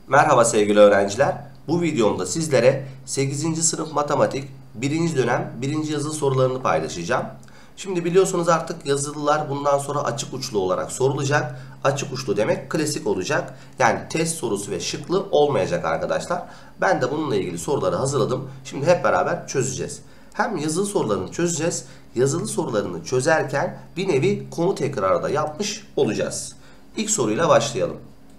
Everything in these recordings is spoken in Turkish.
Merhaba sevgili öğrenciler. Bu videomda sizlere 8. sınıf matematik 1. dönem 1. yazılı sorularını paylaşacağım. Şimdi biliyorsunuz artık yazılılar bundan sonra açık uçlu olarak sorulacak. Açık uçlu demek klasik olacak. Yani test sorusu ve şıklı olmayacak arkadaşlar. Ben de bununla ilgili soruları hazırladım. Şimdi hep beraber çözeceğiz. Hem yazılı sorularını çözeceğiz. Yazılı sorularını çözerken bir nevi konu tekrarı da yapmış olacağız. İlk soruyla başlayalım.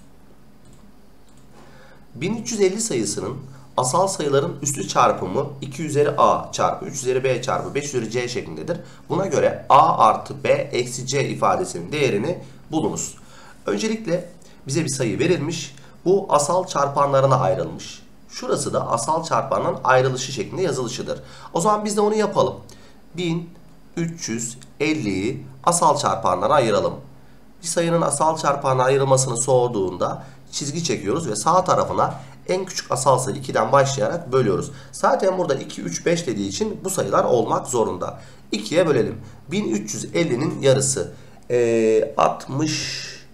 1350 sayısının asal sayıların üslü çarpımı 2 üzeri a çarpı 3 üzeri b çarpı 5 üzeri c şeklindedir. Buna göre a artı b eksi c ifadesinin değerini bulunuz. Öncelikle bize bir sayı verilmiş. Bu asal çarpanlarına ayrılmış. Şurası da asal çarpanların ayrılışı şeklinde yazılışıdır. O zaman biz de onu yapalım. 1350'yi asal çarpanlara ayıralım. Bir sayının asal çarpanına ayrılmasını sorduğunda çizgi çekiyoruz ve sağ tarafına en küçük asal sayı 2'den başlayarak bölüyoruz. Zaten burada 2, 3, 5 dediği için bu sayılar olmak zorunda. 2'ye bölelim. 1350'nin yarısı 60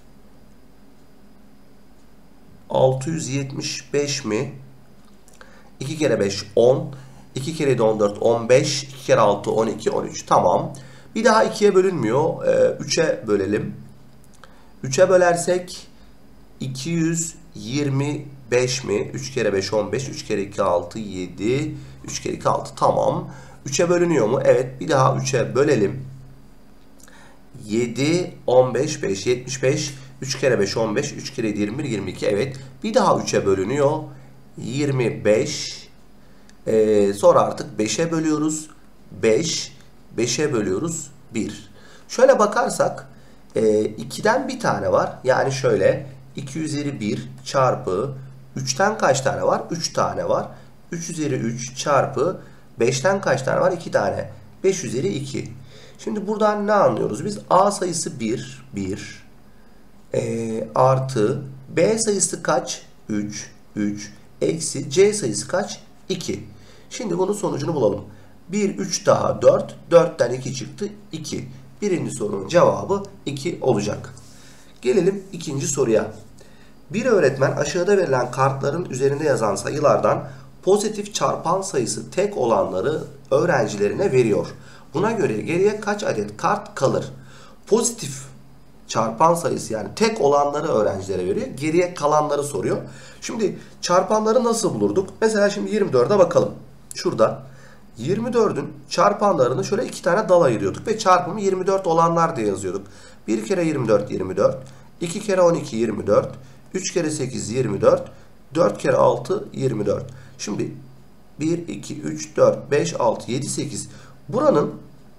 675 mi? 2 kere 5 10. 2 kere 7 14 15. 2 kere 6 12 13. Tamam. Bir daha 2'ye bölünmüyor. 3'e bölelim. 3'e bölersek 225 mi? 3 kere 5 15. 3 kere 2 6 7. 3 kere 2 6. Tamam. 3'e bölünüyor mu? Evet. Bir daha 3'e bölelim. 7 15 5 75. 3 kere 5 15. 3 kere 7 21 22. Evet. Bir daha 3'e bölünüyor. 25. Sonra artık 5'e bölüyoruz. 5. 5'e bölüyoruz. 1. Şöyle bakarsak 2'den bir tane var. Yani şöyle 2 üzeri 1 çarpı 3'ten kaç tane var? 3 tane var. 3 üzeri 3 çarpı 5'ten kaç tane var? 2 tane. 5 üzeri 2. Şimdi buradan ne anlıyoruz biz? A sayısı 1. 1. Artı B sayısı kaç? 3. 3. Eksi C sayısı kaç? 2. Şimdi bunun sonucunu bulalım. 1, 3 daha 4. 4'ten 2 çıktı. 2. Birinci sorunun cevabı 2 olacak. Gelelim ikinci soruya. Bir öğretmen aşağıda verilen kartların üzerinde yazan sayılardan pozitif çarpan sayısı tek olanları öğrencilerine veriyor. Buna göre geriye kaç adet kart kalır? Pozitif çarpan sayısı yani tek olanları öğrencilere veriyor. Geriye kalanları soruyor. Şimdi çarpanları nasıl bulurduk? Mesela şimdi 24'e bakalım. Şurada 24'ün çarpanlarını şöyle iki tane dal ayırıyorduk ve çarpımı 24 olanlar diye yazıyorduk. 1 kere 24 24, 2 kere 12 24, 3 kere 8 24, 4 kere 6 24. Şimdi 1, 2, 3, 4, 5, 6, 7, 8. Buranın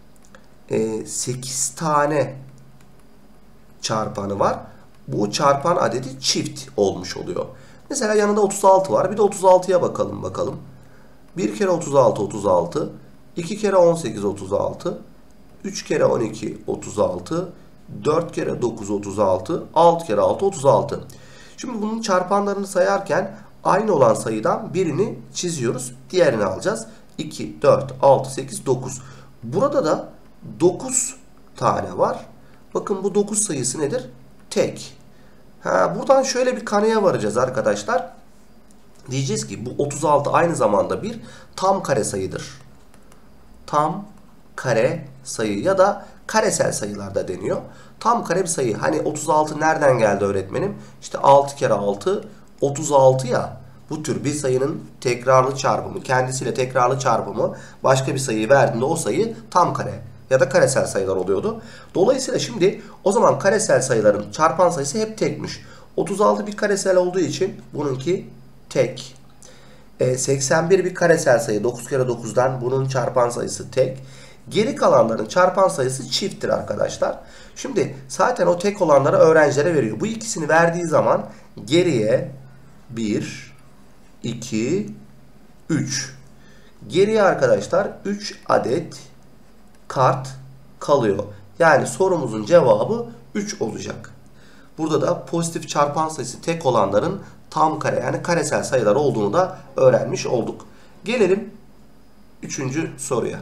8 tane çarpanı var. Bu çarpan adedi çift olmuş oluyor. Mesela yanında 36 var. Bir de 36'ya bakalım. 1 kere 36 36, 2 kere 18 36, 3 kere 12 36, 4 kere 9 36, 6 kere 6 36. Şimdi bunun çarpanlarını sayarken aynı olan sayıdan birini çiziyoruz. Diğerini alacağız. 2, 4, 6, 8, 9. Burada da 9 tane var. Bakın bu 9 sayısı nedir? Tek. Buradan şöyle bir kanıya varacağız arkadaşlar. Diyeceğiz ki bu 36 aynı zamanda bir tam kare sayıdır. Tam kare sayı ya da karesel sayılar da deniyor. Tam kare bir sayı. Hani 36 nereden geldi öğretmenim? İşte 6 kere 6 36 ya. Bu tür bir sayının tekrarlı çarpımı, kendisiyle tekrarlı çarpımı başka bir sayıyı verdiğinde o sayı tam kare ya da karesel sayılar oluyordu. Dolayısıyla şimdi o zaman karesel sayıların çarpan sayısı hep tekmiş. 36 bir karesel olduğu için bununki tek. 81 bir karesel sayı. 9 kere 9'dan bunun çarpan sayısı tek. Geri kalanların çarpan sayısı çifttir arkadaşlar. Şimdi zaten o tek olanları öğrencilere veriyor. Bu ikisini verdiği zaman geriye 1, 2, 3. Geriye arkadaşlar 3 adet kart kalıyor. Yani sorumuzun cevabı 3 olacak. Burada da pozitif çarpan sayısı tek olanların tam kare yani karesel sayılar olduğunu da öğrenmiş olduk. Gelelim 3. soruya.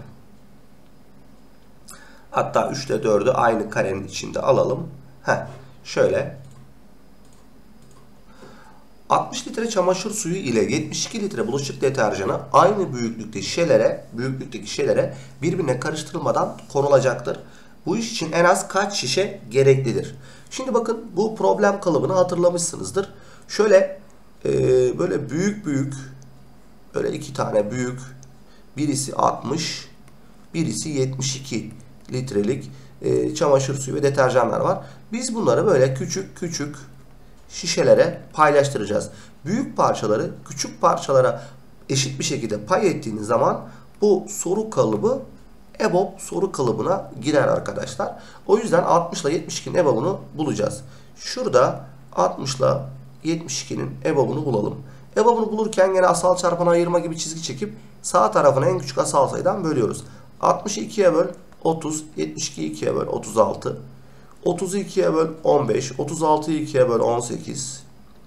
Hatta 3 ile 4'ü aynı karenin içinde alalım. Şöyle. 60 litre çamaşır suyu ile 72 litre bulaşık deterjanı aynı büyüklükteki şişelere birbirine karıştırılmadan konulacaktır. Bu iş için en az kaç şişe gereklidir? Şimdi bakın, bu problem kalıbını hatırlamışsınızdır. Şöyle böyle büyük böyle iki tane büyük, birisi 60, birisi 72 litrelik çamaşır suyu ve deterjanlar var. Biz bunları böyle küçük şişelere paylaştıracağız. Büyük parçaları küçük parçalara eşit bir şekilde pay ettiğiniz zaman bu soru kalıbı EBOB soru kalıbına girer arkadaşlar. O yüzden 60 ile 72'nin EBOB'unu bulacağız. Şurada 60 ile 72'nin EBOB'unu bulalım. EBOB'unu bulurken yine asal çarpana ayırma gibi çizgi çekip sağ tarafına en küçük asal sayıdan bölüyoruz. 60'ı 2'ye böl 30, 72'yi 2'ye böl 36, 30'u 2'ye böl 15, 36'yı 2'ye böl 18.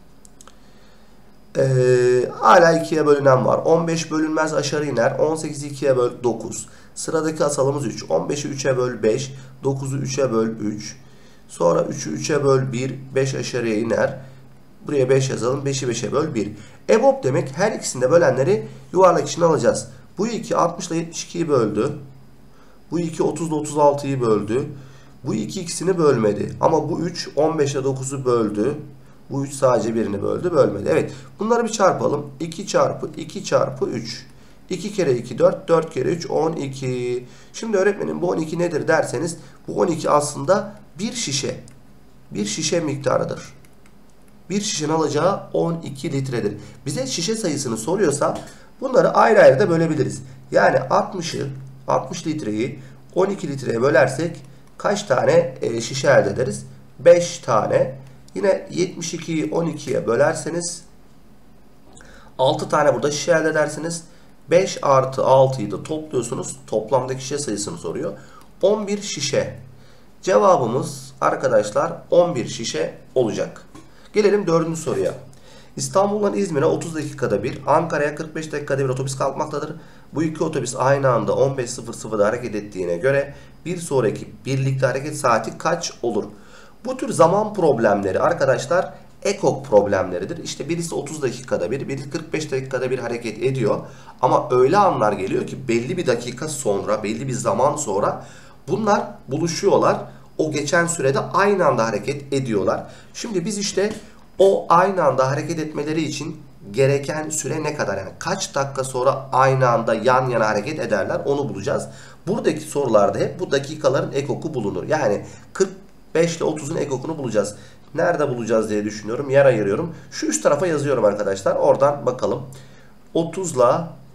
Hala 2'ye bölünen var. 15 bölünmez, aşağı iner. 18'i 2'ye böl 9. Sıradaki asalımız 3. 15'i 3'e böl 5. 9'u 3'e böl 3. Sonra 3'ü 3'e böl 1. 5 aşağıya iner. Buraya 5 yazalım. 5'i 5'e böl 1. EBOB demek her ikisinde bölenleri yuvarlak içine alacağız. Bu 2 60 ile 72'yi böldü. Bu 2 30 ile 36'yı böldü. Bu 2 ikisini bölmedi. Ama bu 3 15 ile 9'u böldü. Bu 3 sadece birini böldü, bölmedi. Evet, bunları bir çarpalım. 2 çarpı 2 çarpı 3. 2 kere 2 4, 4 kere 3 12. Şimdi öğretmenim bu 12 nedir derseniz, bu 12 aslında bir şişe. Bir şişe miktarıdır. Bir şişenin alacağı 12 litredir. Bize şişe sayısını soruyorsa bunları ayrı ayrı da bölebiliriz. Yani 60 litreyi 12 litreye bölersek kaç tane şişe elde ederiz? 5 tane. Yine 72'yi 12'ye bölerseniz 6 tane burada şişe elde edersiniz. 5 artı 6'yı da topluyorsunuz. Toplamdaki şişe sayısını soruyor. 11 şişe. Cevabımız arkadaşlar 11 şişe olacak. Gelelim 4. soruya. İstanbul'dan İzmir'e 30 dakikada bir, Ankara'ya 45 dakikada bir otobüs kalkmaktadır. Bu iki otobüs aynı anda 15.00'da hareket ettiğine göre bir sonraki birlikte hareket saati kaç olur? Bu tür zaman problemleri arkadaşlar ekok problemleridir. İşte birisi 30 dakikada bir, biri 45 dakikada bir hareket ediyor. Ama öyle anlar geliyor ki belli bir dakika sonra, belli bir zaman sonra bunlar buluşuyorlar. O geçen sürede aynı anda hareket ediyorlar. Şimdi biz işte o aynı anda hareket etmeleri için gereken süre ne kadar? Yani kaç dakika sonra aynı anda yan yana hareket ederler, onu bulacağız. Buradaki sorularda hep bu dakikaların ekoku bulunur. Yani 45 ile 30'un ekokunu bulacağız. Nerede bulacağız diye düşünüyorum. Yer ayırıyorum. Şu üst tarafa yazıyorum arkadaşlar. Oradan bakalım. 30 ile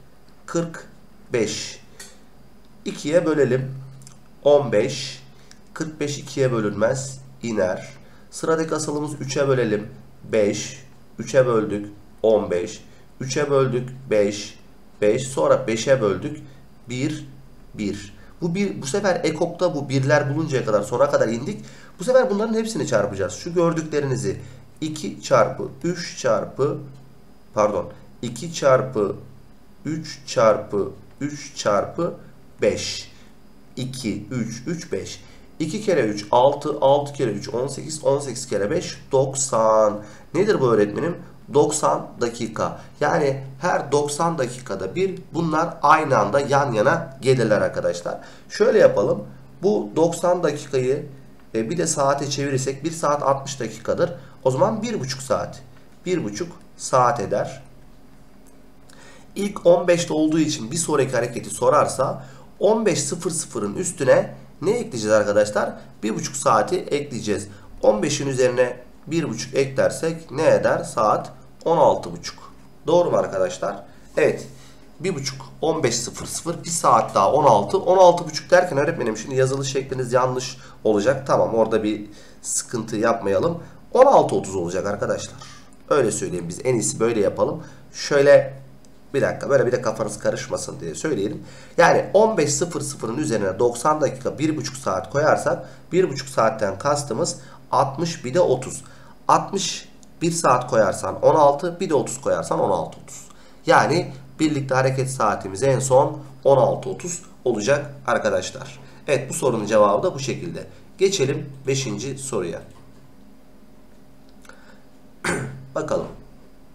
45. 2'ye bölelim. 15. 45 2'ye bölünmez. İner. Sıradaki asalımız 3'e bölelim. 5. 3'e böldük. 15. 3'e böldük. 5. 5. Sonra 5'e böldük. 1. 1. Bu sefer ekokta bu birler buluncaya kadar, sona kadar indik. Bu sefer bunların hepsini çarpacağız. Şu gördüklerinizi 2 çarpı 3 çarpı 2 çarpı 3 çarpı 3 çarpı 5. 2, 3, 3, 5. 2 kere 3 6, 6 kere 3 18, 18 kere 5 90. Nedir bu öğretmenim? 90 dakika. Yani her 90 dakikada bir bunlar aynı anda yan yana gelirler arkadaşlar. Şöyle yapalım. Bu 90 dakikayı bir de saate çevirirsek 1 saat 60 dakikadır. O zaman 1,5 saat. 1,5 saat eder. İlk 15'te olduğu için bir sonraki hareketi sorarsa 15.00'ın üstüne ne ekleyeceğiz arkadaşlar? 1,5 saati ekleyeceğiz. 15'in üzerine 1,5 eklersek ne eder? Saat 16,5. Doğru mu arkadaşlar? Evet. 1,5 15.00 bir saat daha 16. 16,5 derken öğretmenim şimdi yazılı şekliniz yanlış olacak. Tamam, orada bir sıkıntı yapmayalım. 16.30 olacak arkadaşlar. Öyle söyleyeyim, biz en iyisi böyle yapalım. Şöyle bir dakika, böyle bir de kafanız karışmasın diye söyleyelim. Yani 15.00'ın üzerine 90 dakika 1,5 saat koyarsak 1,5 saatten kastımız 60 bir de 30. 60 1 saat koyarsan 16, bir de 30 koyarsan 16.30. Yani birlikte hareket saatimiz en son 16.30 olacak arkadaşlar. Evet, bu sorunun cevabı da bu şekilde. Geçelim 5. soruya. Bakalım.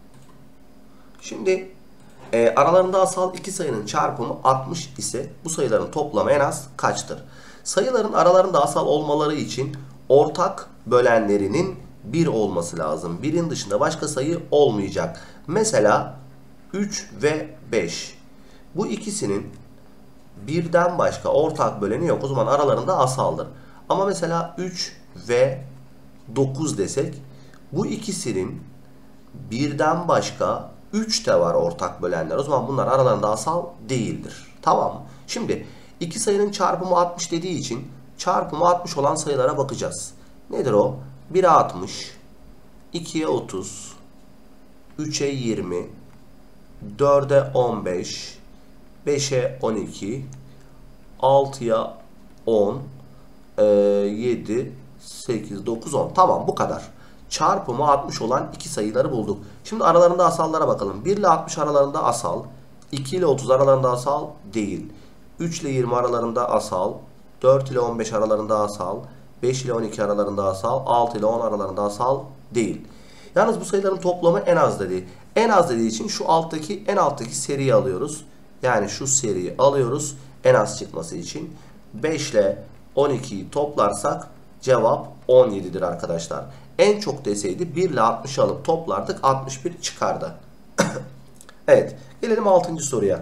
Şimdi aralarında asal iki sayının çarpımı 60 ise bu sayıların toplamı en az kaçtır? Sayıların aralarında asal olmaları için ortak bölenlerinin 1 olması lazım. 1'in dışında başka sayı olmayacak. Mesela 3 ve 5. Bu ikisinin birden başka ortak böleni yok. O zaman aralarında asaldır. Ama mesela 3 ve 9 desek bu ikisinin birden başka 3 de var ortak bölenler. O zaman bunlar aralarında asal değildir. Tamam mı? Şimdi iki sayının çarpımı 60 dediği için çarpımı 60 olan sayılara bakacağız. Nedir o? 1'e 60, 2'ye 30, 3'e 20, 4'e 15, 5'e 12, 6'ya 10, 7, 8, 9, 10. Tamam, bu kadar. Çarpımı 60 olan iki sayıları bulduk. Şimdi aralarında asallara bakalım. 1 ile 60 aralarında asal. 2 ile 30 aralarında asal değil. 3 ile 20 aralarında asal. 4 ile 15 aralarında asal. 5 ile 12 aralarında asal. 6 ile 10 aralarında asal değil. Yalnız bu sayıların toplamı en az dediği. En az dediği için şu en alttaki seriyi alıyoruz. Yani şu seriyi alıyoruz en az çıkması için. 5 ile 12'yi toplarsak cevap 17'dir arkadaşlar. En çok deseydi 1 ile 60'ı alıp toplardık, 61 çıkardı. Evet, gelelim 6. soruya.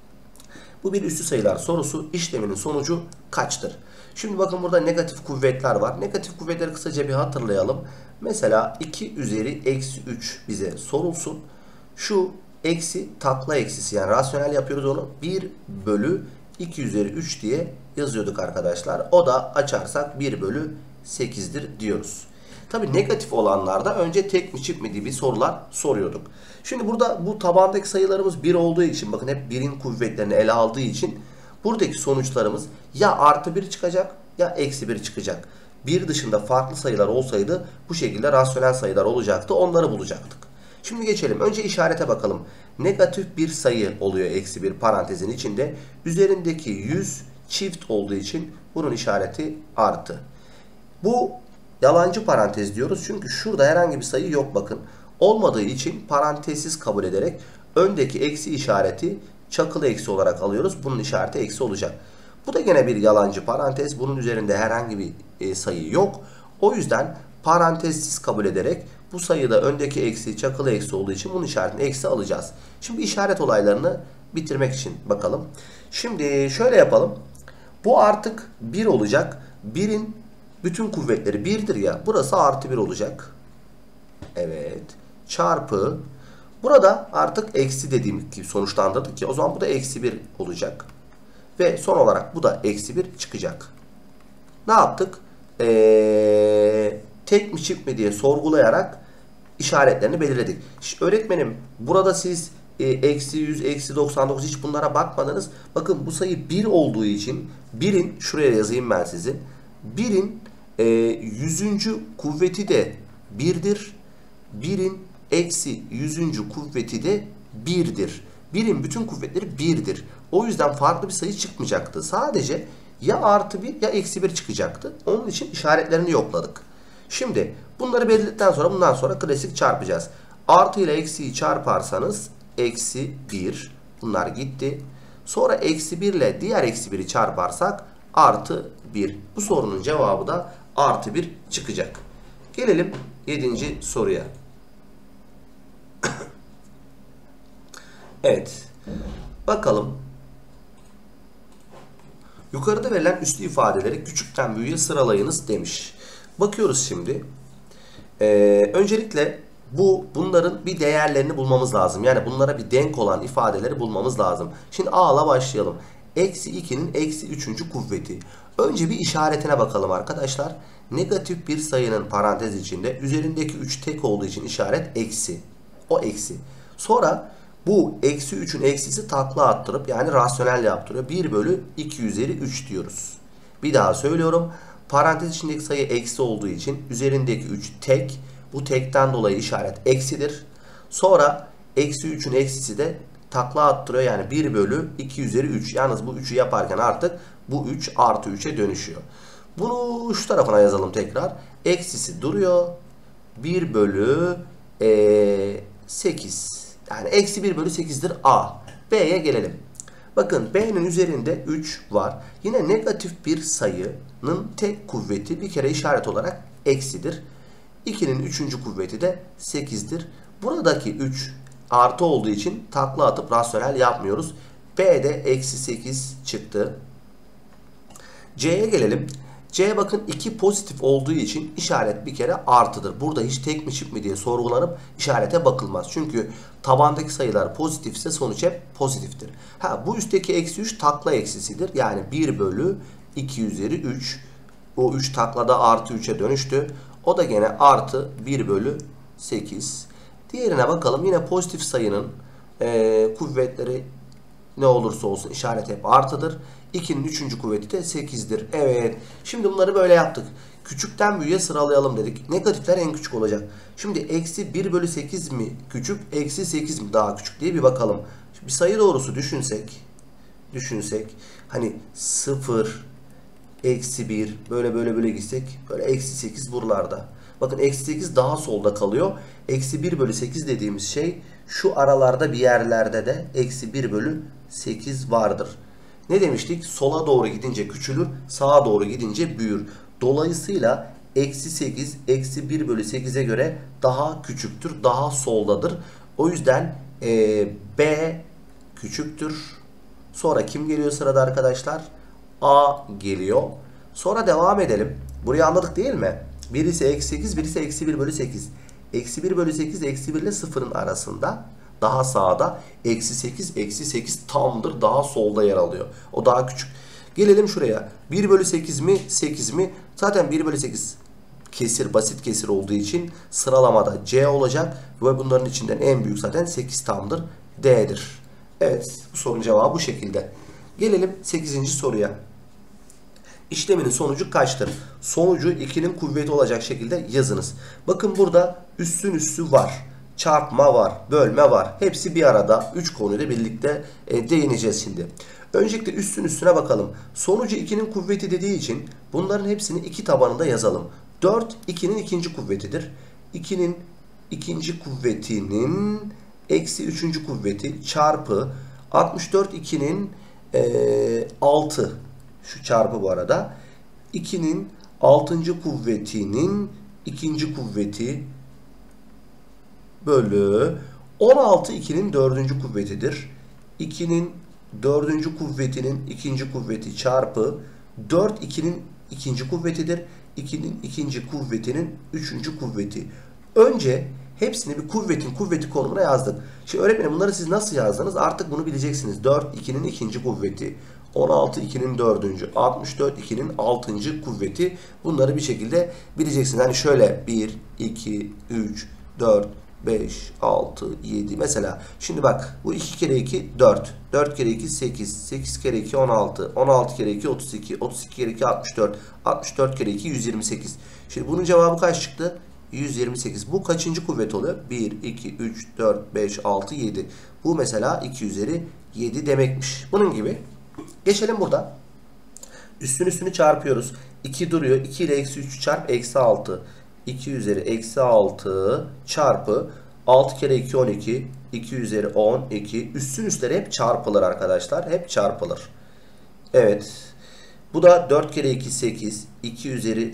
Bu bir üstü sayılar sorusu. İşleminin sonucu kaçtır? Şimdi bakın burada negatif kuvvetler var. Negatif kuvvetleri kısaca bir hatırlayalım. Mesela 2 üzeri eksi 3 bize sorulsun. Şu eksi takla eksisi, yani rasyonel yapıyoruz onu. 1 bölü 2 üzeri 3 diye yazıyorduk arkadaşlar. O da açarsak 1 bölü 8'dir diyoruz. Tabi negatif olanlarda önce tek mi çift mi diye bir sorular soruyorduk. Şimdi burada bu tabandaki sayılarımız 1 olduğu için, bakın hep 1'in kuvvetlerini ele aldığı için buradaki sonuçlarımız ya artı 1 çıkacak ya eksi 1 çıkacak. 1 dışında farklı sayılar olsaydı bu şekilde rasyonel sayılar olacaktı, onları bulacaktık. Şimdi geçelim. Önce işarete bakalım. Negatif bir sayı oluyor eksi 1 parantezin içinde. Üzerindeki 100 çift olduğu için bunun işareti artı. Bu yalancı parantez diyoruz. Çünkü şurada herhangi bir sayı yok bakın. Olmadığı için parantezsiz kabul ederek öndeki eksi işareti çakılı eksi olarak alıyoruz. Bunun işareti eksi olacak. Bu da gene bir yalancı parantez. Bunun üzerinde herhangi bir sayı yok. O yüzden parantezsiz kabul ederek bu sayıda öndeki eksi çakılı eksi olduğu için bunun işaretini eksi alacağız. Şimdi işaret olaylarını bitirmek için bakalım. Şimdi şöyle yapalım. Bu artık 1 olacak. 1'in bütün kuvvetleri 1'dir ya. Burası artı 1 olacak. Evet. Çarpı. Burada artık eksi dediğim gibi sonuçlandırdık ki. O zaman bu da eksi 1 olacak. Ve son olarak bu da eksi 1 çıkacak. Ne yaptık? Tek mi çift mi diye sorgulayarak işaretlerini belirledik. Öğretmenim burada siz eksi 100, eksi 99 hiç bunlara bakmadınız. Bakın bu sayı 1 olduğu için 1'in, şuraya yazayım ben sizin. 1'in 100. kuvveti de 1'dir. 1'in eksi 100. kuvveti de 1'dir. 1'in bütün kuvvetleri 1'dir. O yüzden farklı bir sayı çıkmayacaktı. Sadece ya artı 1 ya eksi 1 çıkacaktı. Onun için işaretlerini yokladık. Şimdi bunları belirledikten sonra bundan sonra klasik çarpacağız. Artı ile eksiyi çarparsanız eksi 1. Bunlar gitti. Sonra eksi 1 ile diğer eksi 1'i çarparsak artı 1. Bu sorunun cevabı da artı 1 çıkacak. Gelelim 7. soruya. Evet. Bakalım. Yukarıda verilen üslü ifadeleri küçükten büyüğe sıralayınız demiş. Bakıyoruz şimdi. Öncelikle bunların bir değerlerini bulmamız lazım. Yani bunlara bir denk olan ifadeleri bulmamız lazım. Şimdi A'la başlayalım. Eksi 2'nin eksi 3. kuvveti. Önce bir işaretine bakalım arkadaşlar. Negatif bir sayının parantez içinde üzerindeki 3 tek olduğu için işaret eksi. O eksi. Sonra bu eksi 3'ün eksisi takla attırıp yani rasyonel yaptırıyor. 1 bölü 2 üzeri 3 diyoruz. Bir daha söylüyorum. Parantez içindeki sayı eksi olduğu için üzerindeki 3 tek. Bu tekten dolayı işaret eksidir. Sonra eksi 3'ün eksisi de takla attırıyor. Yani 1 bölü 2 üzeri 3. Yalnız bu 3'ü yaparken artık bu 3 artı 3'e dönüşüyor. Bunu şu tarafına yazalım tekrar. Eksisi duruyor. 1 bölü 8. Yani eksi 1 bölü 8'dir A. B'ye gelelim. Bakın B'nin üzerinde 3 var. Yine negatif bir sayının tek kuvveti bir kere işaret olarak eksidir. 2'nin 3. kuvveti de 8'dir. Buradaki 3 artı olduğu için takla atıp rasyonel yapmıyoruz. B'de eksi 8 çıktı. C'ye gelelim. C bakın 2 pozitif olduğu için işaret bir kere artıdır. Burada hiç tek mi çift mi diye sorgulanıp işarete bakılmaz. Çünkü tabandaki sayılar pozitifse sonuç hep pozitiftir. Bu üstteki eksi 3 takla eksisidir. Yani 1 bölü 2 üzeri 3. O 3 taklada artı 3'e dönüştü. O da gene artı 1 bölü 8. Diğerine bakalım. Yine pozitif sayının kuvvetleri ne olursa olsun işaret hep artıdır. 2'nin 3. kuvveti de 8'dir. Evet. Şimdi bunları böyle yaptık. Küçükten büyüğe sıralayalım dedik. Negatifler en küçük olacak. Şimdi eksi 1 bölü 8 mi küçük, eksi 8 mi daha küçük diye bir bakalım. Şimdi bir sayı doğrusu düşünsek hani 0, eksi 1 böyle gitsek böyle eksi 8 buralarda. Bakın eksi 8 daha solda kalıyor. Eksi 1 bölü 8 dediğimiz şey şu aralarda bir yerlerde de eksi 1 bölü 8 vardır. Ne demiştik? Sola doğru gidince küçülür, sağa doğru gidince büyür. Dolayısıyla eksi 8 eksi 1 bölü 8'e göre daha küçüktür, daha soldadır. O yüzden B küçüktür. Sonra kim geliyor sırada arkadaşlar? A geliyor. Sonra devam edelim. Burayı anladık değil mi? Birisi eksi 8, birisi eksi 1 bölü 8. Eksi 1 bölü 8 eksi 1 ile 0'ın arasında. Daha sağda. Eksi 8, eksi 8 tamdır. Daha solda yer alıyor. O daha küçük. Gelelim şuraya. 1 bölü 8 mi? 8 mi? Zaten 1 bölü 8 kesir, basit kesir olduğu için sıralamada C olacak. Ve bunların içinden en büyük zaten 8 tamdır. D'dir. Evet. Bu sorunun cevabı bu şekilde. Gelelim 8. soruya. İşleminin sonucu kaçtır? Sonucu 2'nin kuvveti olacak şekilde yazınız. Bakın burada üssün üssü var. Çarpma var. Bölme var. Hepsi bir arada. 3 konuyu da birlikte değineceğiz şimdi. Öncelikle üssün üstüne bakalım. Sonucu 2'nin kuvveti dediği için bunların hepsini 2 tabanında yazalım. 4 2'nin ikinci kuvvetidir. 2'nin ikinci kuvvetinin eksi 3. kuvveti çarpı 64 2'nin 6. Şu çarpı bu arada. 2'nin 6. kuvvetinin ikinci kuvveti bölü 16 2'nin 4. kuvvetidir. 2'nin 4. kuvvetinin ikinci kuvveti çarpı 4 2'nin ikinci kuvvetidir. 2'nin ikinci kuvvetinin 3. kuvveti. Önce hepsini bir kuvveti konumuna yazdık. Şimdi öğretmenim bunları siz nasıl yazdınız? Artık bunu bileceksiniz. 4 2'nin ikinci kuvveti. 16 2'nin 4. 64 2'nin 6. kuvveti. Bunları bir şekilde bileceksiniz. Hani şöyle 1, 2, 3, 4, 5, 6, 7. Mesela şimdi bak bu 2 kere 2 4. 4 kere 2 8. 8 kere 2 16. 16 kere 2 32. 32 kere 2 64. 64 kere 2 128. Şimdi bunun cevabı kaç çıktı? 128. Bu kaçıncı kuvvet oluyor? 1, 2, 3, 4, 5, 6, 7. Bu mesela 2 üzeri 7 demekmiş. Bunun gibi. Geçelim burada. Üstünü çarpıyoruz. 2 duruyor. 2 ile eksi 3 çarp eksi 6. 2 üzeri eksi 6 çarpı 6 kere 2 12. 2 üzeri 12. Üstün üstleri hep çarpılır arkadaşlar. Hep çarpılır. Evet. Bu da 4 kere 2 8. 2 üzeri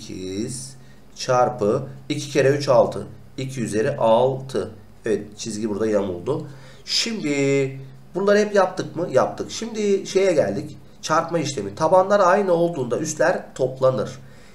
8 çarpı 2 kere 3 6. 2 üzeri 6. Evet çizgi burada yamuldu. Şimdi bunları hep yaptık mı? Yaptık. Şimdi şeye geldik. Çarpma işlemi. Tabanlar aynı olduğunda üstler toplanır.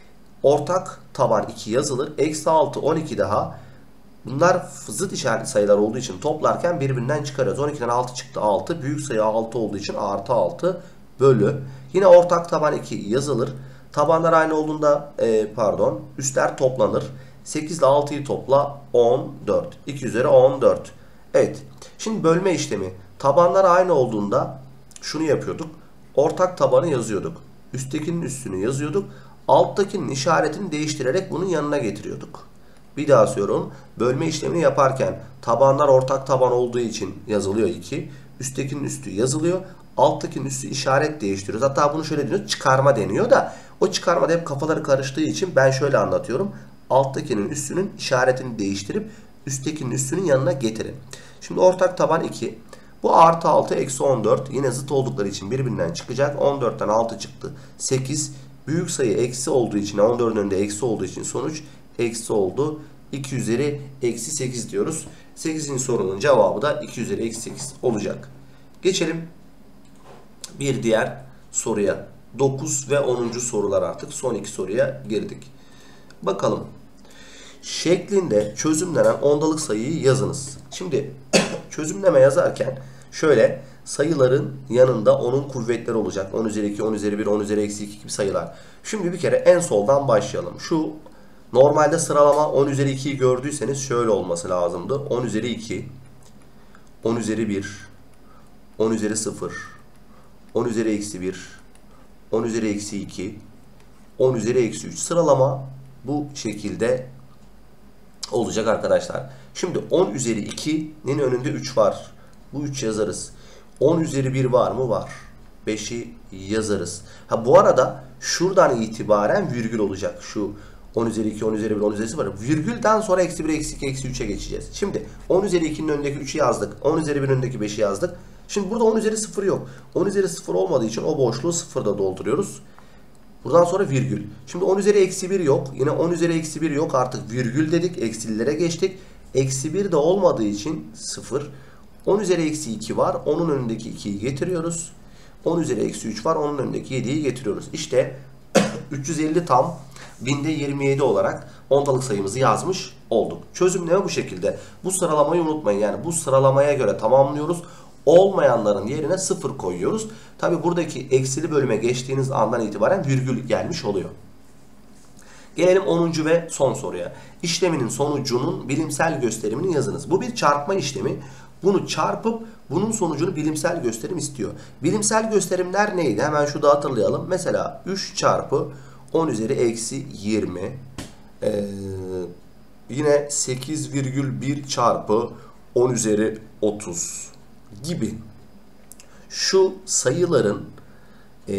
Ortak taban 2 yazılır. Eksi 6 12 daha. Bunlar zıt işaretli sayılar olduğu için toplarken birbirinden çıkarıyoruz. 12'den 6 çıktı 6. Büyük sayı 6 olduğu için artı 6 bölü. Yine ortak taban 2 yazılır. Tabanlar aynı olduğunda üstler toplanır. 8 ile 6'yı topla 14. 2 üzeri 14. Evet. Şimdi bölme işlemi. Tabanlar aynı olduğunda şunu yapıyorduk. Ortak tabanı yazıyorduk. Üsttekinin üstünü yazıyorduk. Alttakinin işaretini değiştirerek bunun yanına getiriyorduk. Bir daha söylüyorum. Bölme işlemini yaparken tabanlar ortak taban olduğu için yazılıyor 2. Üsttekinin üstü yazılıyor. Alttakinin üstü işaret değiştiriyoruz. Hatta bunu şöyle deniyoruz. Çıkarma deniyor da o çıkarmada hep kafaları karıştığı için ben şöyle anlatıyorum. Alttakinin üstünün işaretini değiştirip üsttekinin üstünün yanına getirin. Şimdi ortak taban 2. Bu artı 6 eksi 14. Yine zıt oldukları için birbirinden çıkacak. 14'ten 6 çıktı. 8. Büyük sayı eksi olduğu için, 14'ün önünde eksi olduğu için sonuç eksi oldu. 2 üzeri eksi 8 diyoruz. 8. sorunun cevabı da 2 üzeri eksi 8 olacak. Geçelim bir diğer soruya. 9 ve 10. sorular artık. Son 2 soruya girdik. Bakalım. Şeklinde çözümlenen ondalık sayıyı yazınız. Şimdi çözümleme yazarken şöyle sayıların yanında onun kuvvetleri olacak. 10 üzeri 2, 10 üzeri 1, 10 üzeri eksi 2 gibi sayılar. Şimdi bir kere en soldan başlayalım. Şu normalde sıralama 10 üzeri 2'yi gördüyseniz şöyle olması lazımdı. 10 üzeri 2, 10 üzeri 1, 10 üzeri 0, 10 üzeri eksi 1, 10 üzeri eksi 2, 10 üzeri eksi 3. Sıralama bu şekilde olacak arkadaşlar. Şimdi 10 üzeri 2'nin önünde 3 var. Bu 3 yazarız. 10 üzeri 1 var mı? Var. 5'i yazarız. Ha bu arada şuradan itibaren virgül olacak. Şu 10 üzeri 2, 10 üzeri 1, 10 üzeri 0. Virgülden sonra eksi 1, eksi 2, eksi 3'e geçeceğiz. Şimdi 10 üzeri 2'nin önündeki 3'ü yazdık. 10 üzeri 1'in önündeki 5'i yazdık. Şimdi burada 10 üzeri 0 yok. 10 üzeri 0 olmadığı için o boşluğu 0'da dolduruyoruz. Buradan sonra virgül. Şimdi 10 üzeri eksi 1 yok. Yine 10 üzeri eksi 1 yok. Artık virgül dedik. Eksililere geçtik. Eksi 1 de olmadığı için 0. 10 üzeri eksi 2 var. Onun önündeki 2'yi getiriyoruz. 10 üzeri eksi 3 var. Onun önündeki 7'yi getiriyoruz. İşte 350 tam binde 27 olarak ondalık sayımızı yazmış olduk. Çözümleme bu şekilde. Bu sıralamayı unutmayın. Yani bu sıralamaya göre tamamlıyoruz. Olmayanların yerine 0 koyuyoruz. Tabi buradaki eksili bölüme geçtiğiniz andan itibaren virgül gelmiş oluyor. Gelelim 10. ve son soruya. İşleminin sonucunun bilimsel gösterimini yazınız. Bu bir çarpma işlemi. Bunu çarpıp bunun sonucunu bilimsel gösterim istiyor. Bilimsel gösterimler neydi? Hemen şurada hatırlayalım. Mesela 3 çarpı 10 üzeri eksi 20. Yine 8,1 çarpı 10 üzeri 30 gibi. Şu sayıların 1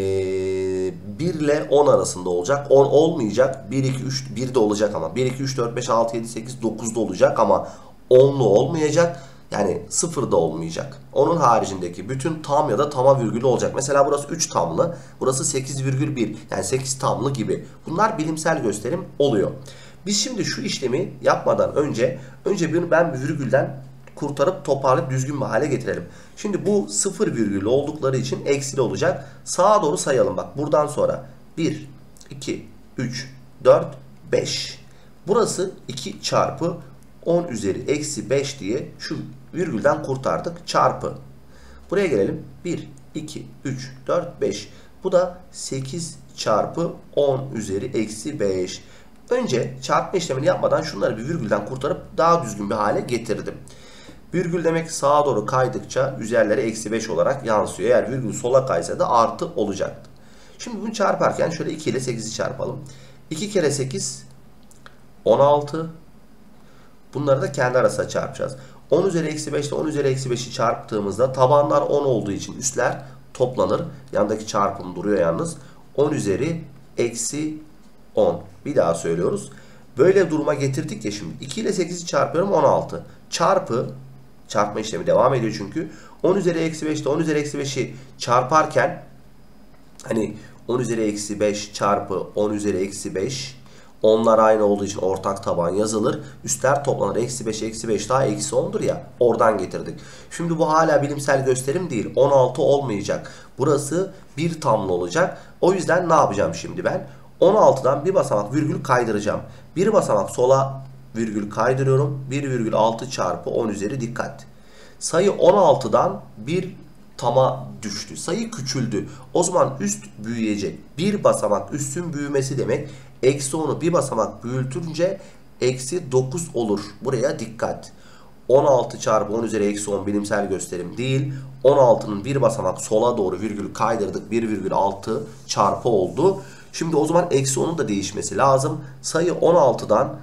ile 10 arasında olacak. 10 olmayacak. 1, 2, 3, 1 de olacak ama. 1, 2, 3, 4, 5, 6, 7, 8, 9 da olacak ama 10'lu olmayacak. Yani 0 da olmayacak. Onun haricindeki bütün tam ya da tama virgülü olacak. Mesela burası 3 tamlı. Burası 8,1. Yani 8 tamlı gibi. Bunlar bilimsel gösterim oluyor. Biz şimdi şu işlemi yapmadan önce ben virgülden kurtarıp toparlayıp düzgün bir hale getirelim. Şimdi bu 0 virgül oldukları için eksili olacak. Sağa doğru sayalım bak. Buradan sonra 1, 2, 3, 4, 5. Burası 2 çarpı 10 üzeri eksi 5 diye şu virgülden kurtardık. Çarpı. Buraya gelelim. 1, 2, 3, 4, 5. Bu da 8 çarpı 10 üzeri eksi 5. Önce çarpma işlemini yapmadan şunları bir virgülden kurtarıp daha düzgün bir hale getirdim. Virgül demek sağa doğru kaydıkça üzerleri eksi 5 olarak yansıyor. Eğer virgül sola kaysa da artı olacaktı. Şimdi bunu çarparken şöyle 2 ile 8'i çarpalım. 2 kere 8 16. Bunları da kendi arasına çarpacağız. 10 üzeri eksi 5 ile 10 üzeri eksi 5'i çarptığımızda tabanlar 10 olduğu için üstler toplanır. Yandaki çarpım duruyor yalnız. 10 üzeri eksi 10. Bir daha söylüyoruz. Böyle duruma getirdik ya şimdi. 2 ile 8'i çarpıyorum 16. Çarpma işlemi devam ediyor çünkü. 10 üzeri eksi 5 ile 10 üzeri eksi 5'i çarparken hani 10 üzeri eksi 5 çarpı 10 üzeri eksi 5, onlar aynı olduğu için ortak taban yazılır. Üstler toplanır. Eksi 5 eksi 5 daha eksi 10'dur ya. Oradan getirdik. Şimdi bu hala bilimsel gösterim değil. 16 olmayacak. Burası bir tamlı olacak. O yüzden ne yapacağım şimdi ben? 16'dan bir basamak virgül kaydıracağım. Bir basamak sola virgül kaydırıyorum. 1,6 çarpı 10 üzeri dikkat. Sayı 16'dan bir tama düştü. Sayı küçüldü. O zaman üst büyüyecek. Bir basamak üstün büyümesi demek. Eksi 10'u bir basamak büyütünce eksi 9 olur. Buraya dikkat. 16 çarpı 10 üzeri eksi 10 bilimsel gösterim değil. 16'nın bir basamak sola doğru virgül kaydırdık. 1,6 çarpı oldu. Şimdi o zaman eksi 10'un da değişmesi lazım. Sayı 16'dan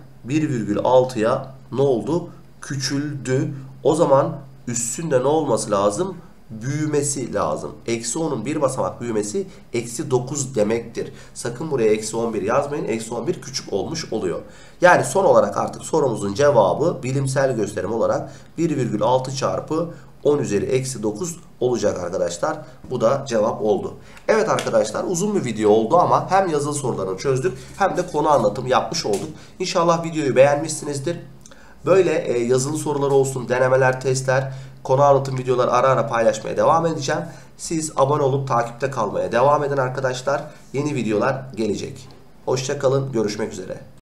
1,6'ya ne oldu? Küçüldü. O zaman üstünde ne olması lazım? büyümesi lazım. Eksi 10'un bir basamak büyümesi eksi 9 demektir. Sakın buraya eksi 11 yazmayın. Eksi 11 küçük olmuş oluyor. Yani son olarak artık sorumuzun cevabı bilimsel gösterim olarak 1,6 çarpı 10 üzeri eksi 9 olacak arkadaşlar. Bu da cevap oldu. Evet arkadaşlar, uzun bir video oldu ama hem yazılı sorularını çözdük hem de konu anlatımı yapmış olduk. İnşallah videoyu beğenmişsinizdir. Böyle yazılı sorular olsun, denemeler, testler, konu anlatım videoları ara ara paylaşmaya devam edeceğim. Siz abone olup takipte kalmaya devam edin arkadaşlar. Yeni videolar gelecek. Hoşça kalın, görüşmek üzere.